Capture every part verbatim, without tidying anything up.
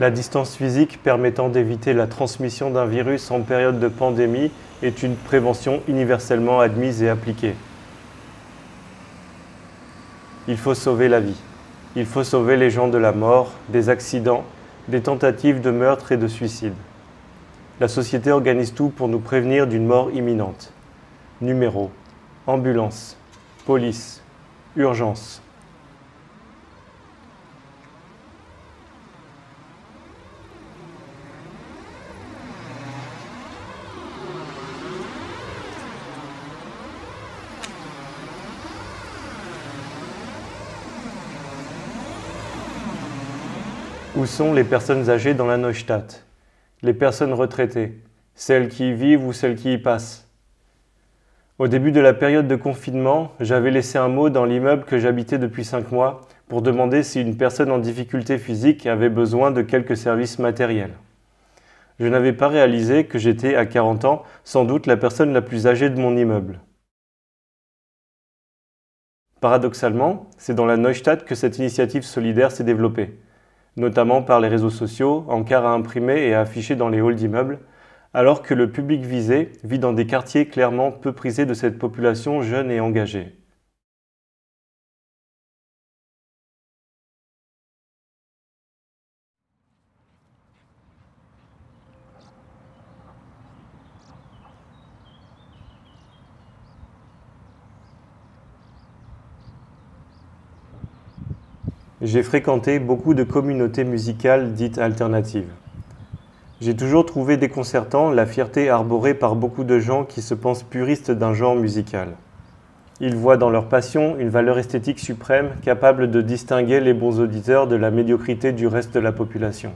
La distance physique permettant d'éviter la transmission d'un virus en période de pandémie est une prévention universellement admise et appliquée. Il faut sauver la vie. Il faut sauver les gens de la mort, des accidents, des tentatives de meurtre et de suicide. La société organise tout pour nous prévenir d'une mort imminente. Numéro, ambulance, police, urgence. Où sont les personnes âgées dans la Neustadt? Les personnes retraitées, celles qui y vivent ou celles qui y passent? Au début de la période de confinement, j'avais laissé un mot dans l'immeuble que j'habitais depuis cinq mois pour demander si une personne en difficulté physique avait besoin de quelques services matériels. Je n'avais pas réalisé que j'étais, à quarante ans, sans doute la personne la plus âgée de mon immeuble. Paradoxalement, c'est dans la Neustadt que cette initiative solidaire s'est développée, notamment par les réseaux sociaux, encarts à imprimer et à afficher dans les halls d'immeubles, alors que le public visé vit dans des quartiers clairement peu prisés de cette population jeune et engagée. J'ai fréquenté beaucoup de communautés musicales dites alternatives. J'ai toujours trouvé déconcertant la fierté arborée par beaucoup de gens qui se pensent puristes d'un genre musical. Ils voient dans leur passion une valeur esthétique suprême capable de distinguer les bons auditeurs de la médiocrité du reste de la population.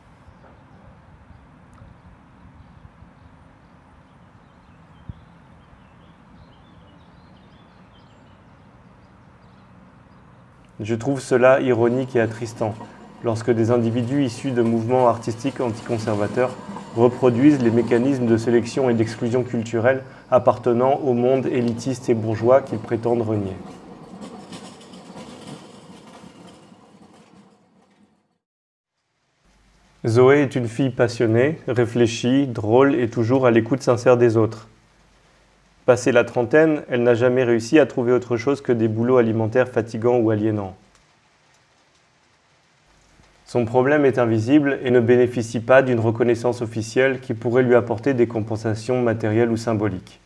Je trouve cela ironique et attristant, lorsque des individus issus de mouvements artistiques anticonservateurs reproduisent les mécanismes de sélection et d'exclusion culturelle appartenant au monde élitiste et bourgeois qu'ils prétendent renier. Zoé est une fille passionnée, réfléchie, drôle et toujours à l'écoute sincère des autres. Passée la trentaine, elle n'a jamais réussi à trouver autre chose que des boulots alimentaires fatigants ou aliénants. Son problème est invisible et ne bénéficie pas d'une reconnaissance officielle qui pourrait lui apporter des compensations matérielles ou symboliques.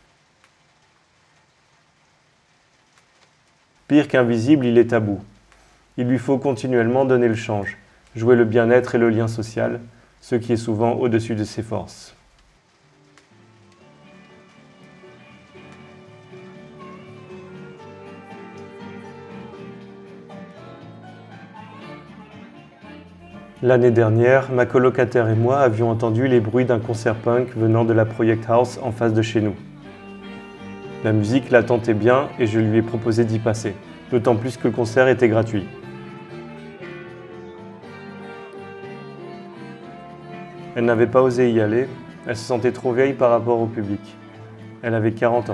Pire qu'invisible, il est tabou. Il lui faut continuellement donner le change, jouer le bien-être et le lien social, ce qui est souvent au-dessus de ses forces. L'année dernière, ma colocataire et moi avions entendu les bruits d'un concert punk venant de la Project House en face de chez nous. La musique la tentait bien et je lui ai proposé d'y passer, d'autant plus que le concert était gratuit. Elle n'avait pas osé y aller, elle se sentait trop vieille par rapport au public. Elle avait quarante ans.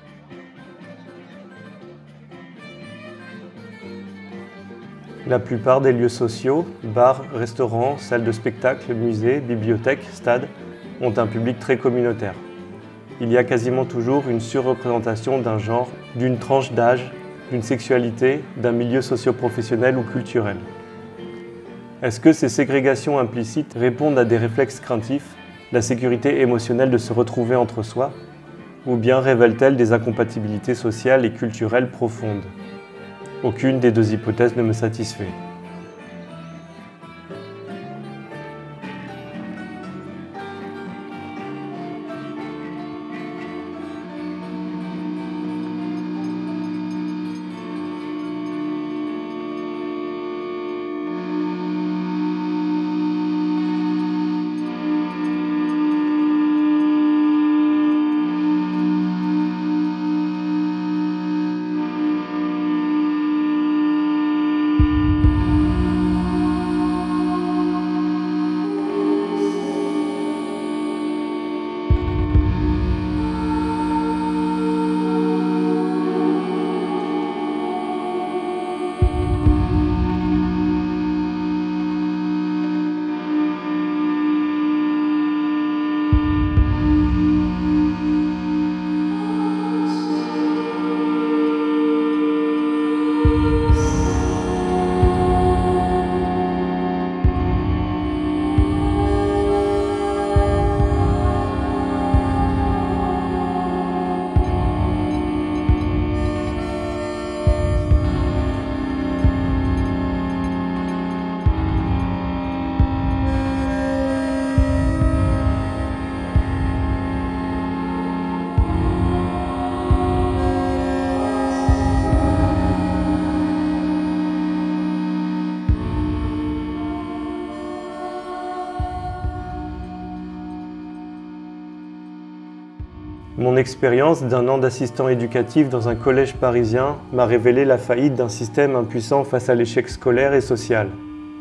La plupart des lieux sociaux, bars, restaurants, salles de spectacle, musées, bibliothèques, stades, ont un public très communautaire. Il y a quasiment toujours une surreprésentation d'un genre, d'une tranche d'âge, d'une sexualité, d'un milieu socio-professionnel ou culturel. Est-ce que ces ségrégations implicites répondent à des réflexes craintifs, la sécurité émotionnelle de se retrouver entre soi, ou bien révèlent-elles des incompatibilités sociales et culturelles profondes ? Aucune des deux hypothèses ne me satisfait. Mon expérience d'un an d'assistant éducatif dans un collège parisien m'a révélé la faillite d'un système impuissant face à l'échec scolaire et social.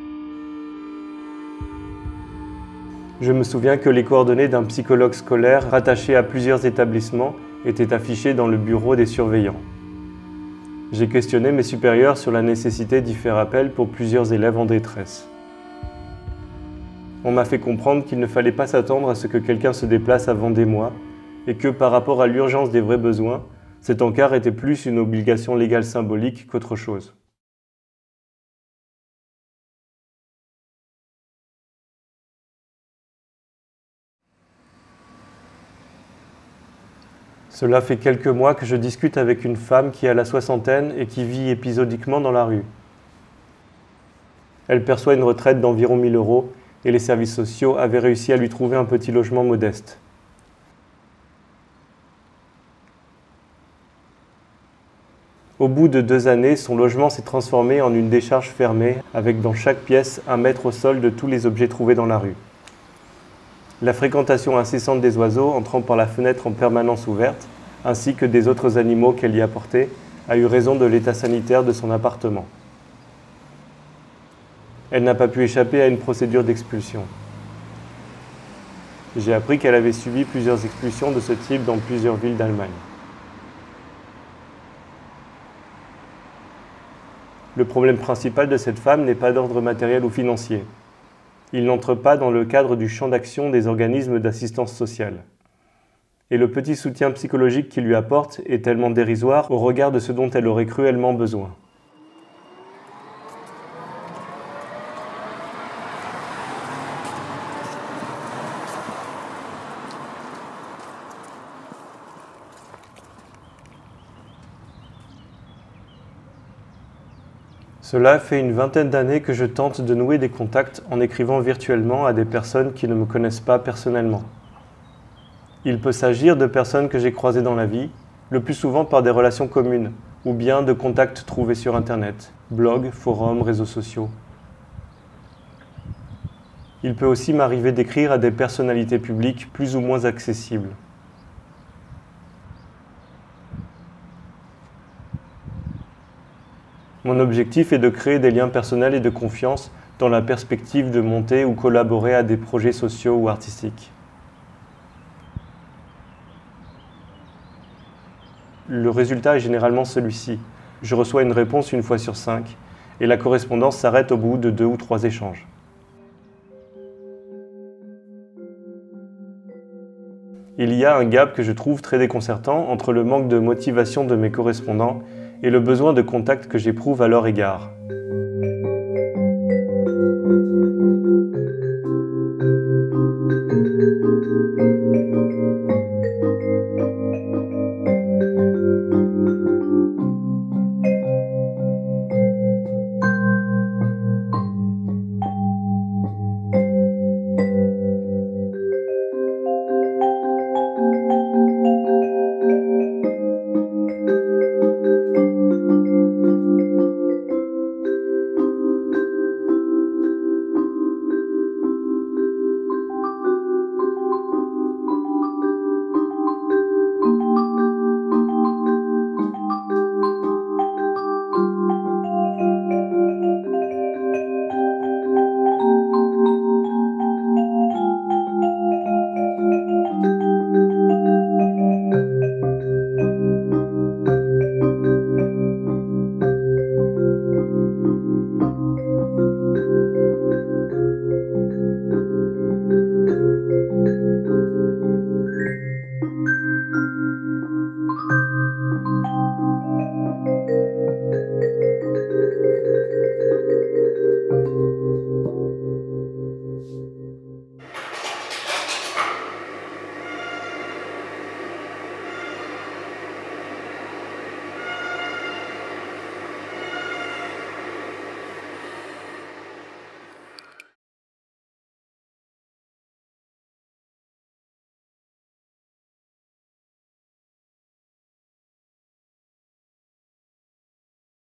Je me souviens que les coordonnées d'un psychologue scolaire rattaché à plusieurs établissements étaient affichées dans le bureau des surveillants. J'ai questionné mes supérieurs sur la nécessité d'y faire appel pour plusieurs élèves en détresse. On m'a fait comprendre qu'il ne fallait pas s'attendre à ce que quelqu'un se déplace avant des mois et que par rapport à l'urgence des vrais besoins, cet encart était plus une obligation légale symbolique qu'autre chose. Cela fait quelques mois que je discute avec une femme qui a la soixantaine et qui vit épisodiquement dans la rue. Elle perçoit une retraite d'environ mille euros et les services sociaux avaient réussi à lui trouver un petit logement modeste. Au bout de deux années, son logement s'est transformé en une décharge fermée, avec dans chaque pièce un mètre au sol de tous les objets trouvés dans la rue. La fréquentation incessante des oiseaux entrant par la fenêtre en permanence ouverte, ainsi que des autres animaux qu'elle y apportait, a eu raison de l'état sanitaire de son appartement. Elle n'a pas pu échapper à une procédure d'expulsion. J'ai appris qu'elle avait subi plusieurs expulsions de ce type dans plusieurs villes d'Allemagne. Le problème principal de cette femme n'est pas d'ordre matériel ou financier. Il n'entre pas dans le cadre du champ d'action des organismes d'assistance sociale. Et le petit soutien psychologique qu'il lui apporte est tellement dérisoire au regard de ce dont elle aurait cruellement besoin. Cela fait une vingtaine d'années que je tente de nouer des contacts en écrivant virtuellement à des personnes qui ne me connaissent pas personnellement. Il peut s'agir de personnes que j'ai croisées dans la vie, le plus souvent par des relations communes, ou bien de contacts trouvés sur Internet, blogs, forums, réseaux sociaux. Il peut aussi m'arriver d'écrire à des personnalités publiques plus ou moins accessibles. Mon objectif est de créer des liens personnels et de confiance dans la perspective de monter ou collaborer à des projets sociaux ou artistiques. Le résultat est généralement celui-ci. Je reçois une réponse une fois sur cinq et la correspondance s'arrête au bout de deux ou trois échanges. Il y a un gap que je trouve très déconcertant entre le manque de motivation de mes correspondants et le besoin de contact que j'éprouve à leur égard.